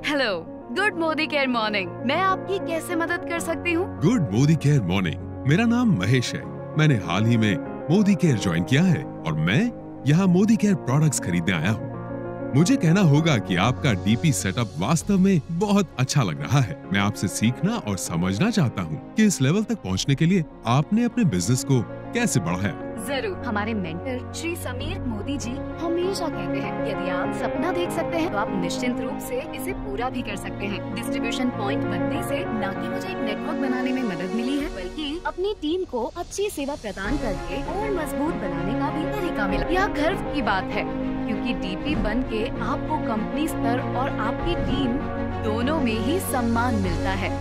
Hello, good Modi care morning. मैं आपकी कैसे मदद कर सकती हूँ? Good Modi care morning. मेरा नाम महेश है। मैंने हाल ही में मोदी केयर ज्वाइन किया है और मैं यहाँ मोदी केयर प्रोडक्ट्स खरीदने आया हूँ। मुझे कहना होगा कि आपका डीपी सेटअप वास्तव में बहुत अच्छा लग रहा है। मैं आपसे सीखना और समझना चाहता हूँ कि इस लेवल तक पहुँचने के लिए आपने अपने बिजनेस को कैसे बढ़ाया। जरूर। हमारे मेंटर श्री समीर मोदी जी हमेशा कहते हैं, यदि आप सपना देख सकते हैं तो आप निश्चित रूप से इसे पूरा भी कर सकते हैं। डिस्ट्रीब्यूशन पॉइंट बनने से न कि मुझे एक नेटवर्क बनाने में मदद मिली है, बल्कि अपनी टीम को अच्छी सेवा प्रदान करके और मजबूत बनाने का भी तरीका मिला। यह गर्व की बात है, क्योंकि डीपी बन के आपको कंपनी स्तर और आपकी टीम दोनों में ही सम्मान मिलता है।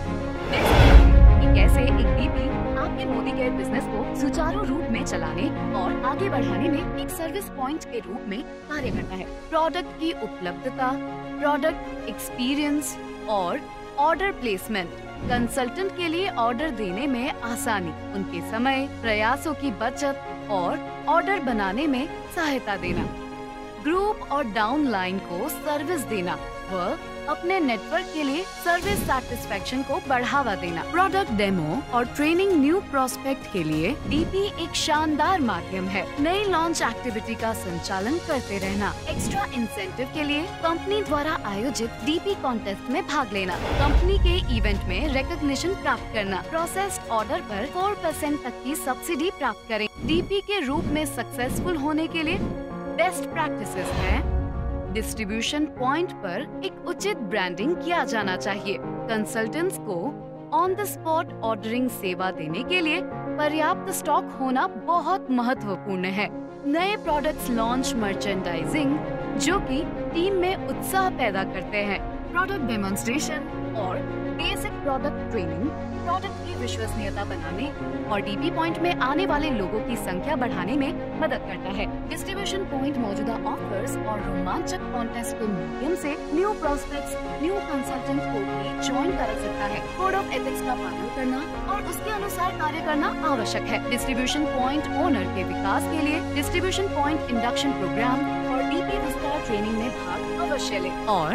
कि कैसे एक डीपी आपके मोदी केयर बिजनेस को सुचारू रूप में चलाने और आगे बढ़ाने में एक सर्विस पॉइंट के रूप में कार्य करता है। प्रोडक्ट की उपलब्धता, प्रोडक्ट एक्सपीरियंस और ऑर्डर प्लेसमेंट, कंसल्टेंट के लिए ऑर्डर देने में आसानी, उनके समय, प्रयासों की बचत और ऑर्डर बनाने में सहायता देना, ग्रुप और डाउनलाइन को सर्विस देना व अपने नेटवर्क के लिए सर्विस सैटिस्फैक्शन को बढ़ावा देना, प्रोडक्ट डेमो और ट्रेनिंग न्यू प्रोस्पेक्ट के लिए डीपी एक शानदार माध्यम है। नई लॉन्च एक्टिविटी का संचालन करते रहना, एक्स्ट्रा इंसेंटिव के लिए कंपनी द्वारा आयोजित डीपी कॉन्टेस्ट में भाग लेना, कंपनी के इवेंट में रिकॉग्निशन प्राप्त करना, प्रोसेस्ड ऑर्डर पर 4% तक की सब्सिडी प्राप्त करें। डीपी के रूप में सक्सेसफुल होने के लिए बेस्ट प्रैक्टिसेस है डिस्ट्रीब्यूशन पॉइंट पर एक उचित ब्रांडिंग किया जाना चाहिए। कंसल्टेंट्स को ऑन द स्पॉट ऑर्डरिंग सेवा देने के लिए पर्याप्त स्टॉक होना बहुत महत्वपूर्ण है। नए प्रोडक्ट्स लॉन्च, मर्चेंडाइजिंग जो कि टीम में उत्साह पैदा करते हैं, प्रोडक्ट डेमोन्स्ट्रेशन और बेसिक प्रोडक्ट ट्रेनिंग प्रोडक्ट की विश्वसनीयता बनाने और डीपी पॉइंट में आने वाले लोगों की संख्या बढ़ाने में मदद करता है। डिस्ट्रीब्यूशन पॉइंट मौजूदा ऑफर्स और रोमांचक कॉन्टेस्ट के माध्यम से न्यू प्रोस्पेक्ट्स, न्यू कंसल्टेंट को भी ज्वाइन कर सकता है। कोड ऑफ एथिक्स का पालन करना और उसके अनुसार कार्य करना आवश्यक है। डिस्ट्रीब्यूशन पॉइंट ओनर के विकास के लिए डिस्ट्रीब्यूशन पॉइंट इंडक्शन प्रोग्राम और डीपी विस्तार ट्रेनिंग में भाग अवश्य लें और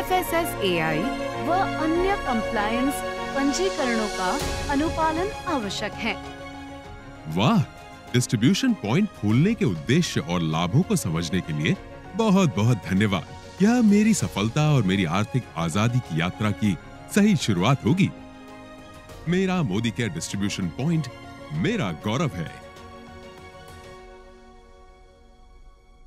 FSSAI व अन्य कंप्लायंस पंजीकरणों का अनुपालन आवश्यक है। वाह! डिस्ट्रीब्यूशन पॉइंट खोलने के उद्देश्य और लाभों को समझने के लिए बहुत बहुत धन्यवाद। यह मेरी सफलता और मेरी आर्थिक आजादी की यात्रा की सही शुरुआत होगी। मेरा मोदी केयर डिस्ट्रीब्यूशन पॉइंट मेरा गौरव है।